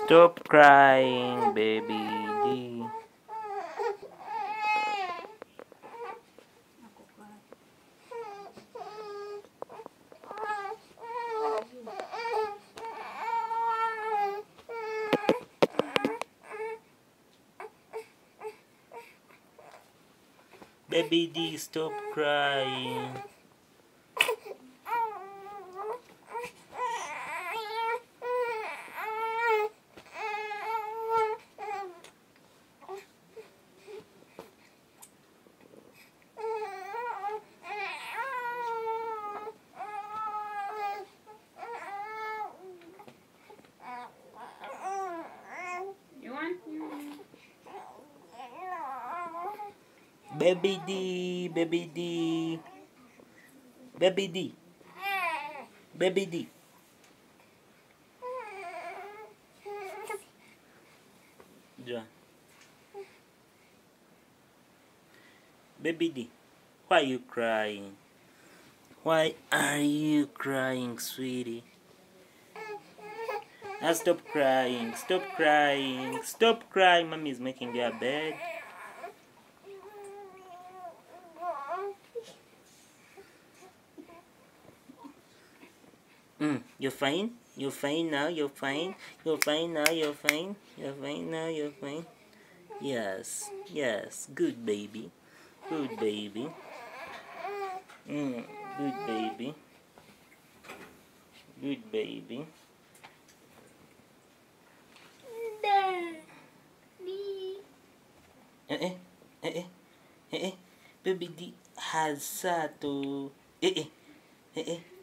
Stop crying, baby D. Baby D, stop crying. Baby D, baby D, baby D, baby D. John. Baby D, why are you crying? Why are you crying, sweetie? Now stop crying, stop crying, stop crying. Mommy is making your bed. You're fine? You're fine now? You're fine? You're fine now? You're fine? You're fine now? You're fine? Yes, yes. Good baby. Good baby. Good baby. Good baby. Baby D has to.